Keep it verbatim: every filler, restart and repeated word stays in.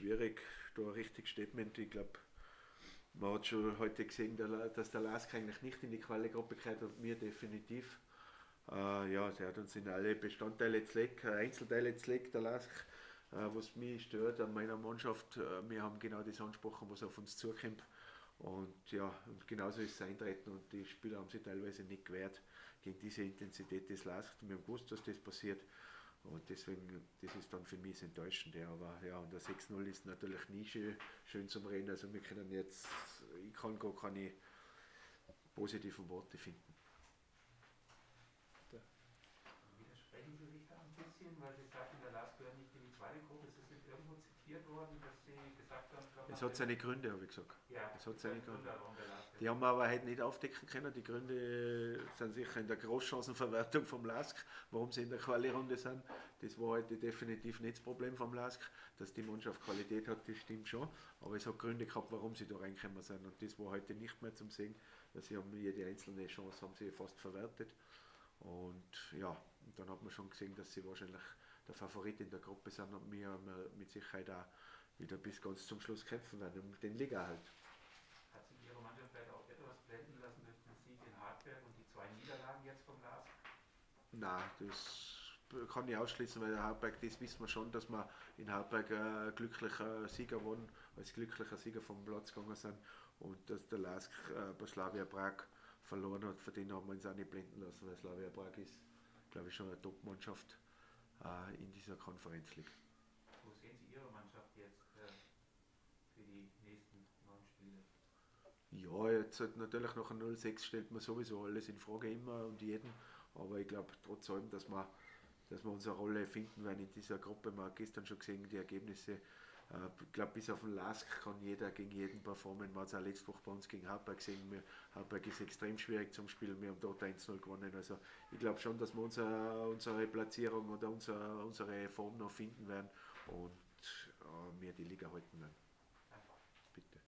schwierig, da richtig Statement. Ich glaube, man hat schon heute gesehen, dass der Lask eigentlich nicht in die Quali-Gruppe gehört und wir definitiv. Äh, ja, der hat uns in alle Bestandteile zerlegt, Einzelteile zerlegt, der Lask. Äh, was mich stört an meiner Mannschaft, äh, wir haben genau das angesprochen, was auf uns zukommt. Und ja, und genauso ist es eintreten und die Spieler haben sich teilweise nicht gewehrt gegen diese Intensität des Lask. Wir haben gewusst, dass das passiert. Und deswegen, das ist dann für mich das Enttäuschende. Aber ja, und der sechs null ist natürlich nie schön, schön zum Reden. Also wir können jetzt, ich kann gar keine positiven Worte finden. Widersprechen Sie sich da ein bisschen, weil Sie sagten, der Lask gehört nicht in die zweite Gruppe. Ist das nicht irgendwo zitiert worden, dass Sie gesagt haben, ich glaube, Es nach hat dem. seine Gründe, habe ich gesagt. Ja, Es hat es seine hat Gründe. Gründe, warum der Lask Die jetzt. haben wir aber heute nicht aufdecken können. Die Gründe sind sicher in der Großchancenverwertung vom Lask, warum sie in der Quali-Runde sind. Das war heute definitiv nicht das Problem vom Lask. Dass die Mannschaft Qualität hat, das stimmt schon. Aber es hat Gründe gehabt, warum sie da reingekommen sind. Und das war heute nicht mehr zum Sehen. Sie haben jede einzelne Chance haben sie fast verwertet. Und ja, und dann hat man schon gesehen, dass sie wahrscheinlich der Favorit in der Gruppe sind und wir mit Sicherheit auch wieder bis ganz zum Schluss kämpfen werden um den Liga-Erhalt. Hat sich Ihre Mannschaft vielleicht auch etwas blenden lassen durch den Sieg in Hartberg und die zwei Niederlagen jetzt vom Lask? Nein, das kann ich ausschließen, weil der Hartberg, das wissen wir schon, dass wir in Hartberg äh, glücklicher Sieger waren, als glücklicher Sieger vom Platz gegangen sind und dass der Lask äh, bei Slavia Prag verloren hat, für den haben wir uns auch nicht blenden lassen, weil Slavia Prag ist, glaube ich, schon eine Top-Mannschaft äh, in dieser Conference League. Wo sehen Sie Ihre Mannschaft jetzt äh, für die nächsten neun Spiele? Ja, jetzt halt natürlich nach einem null sechs stellt man sowieso alles in Frage, immer und jeden, aber ich glaube trotz allem, dass wir, dass wir unsere Rolle finden werden in dieser Gruppe. Man hat gestern schon gesehen, die Ergebnisse. Äh, Ich glaube, bis auf den Lask kann jeder gegen jeden performen. Man hat es auch letzte Woche bei uns gegen Hartberg gesehen. Wir, Hartberg ist extrem schwierig zum Spielen. Wir haben dort eins null gewonnen. Also ich glaube schon, dass wir unser, unsere Platzierung oder unser, unsere Form noch finden werden und äh, wir die Liga halten werden.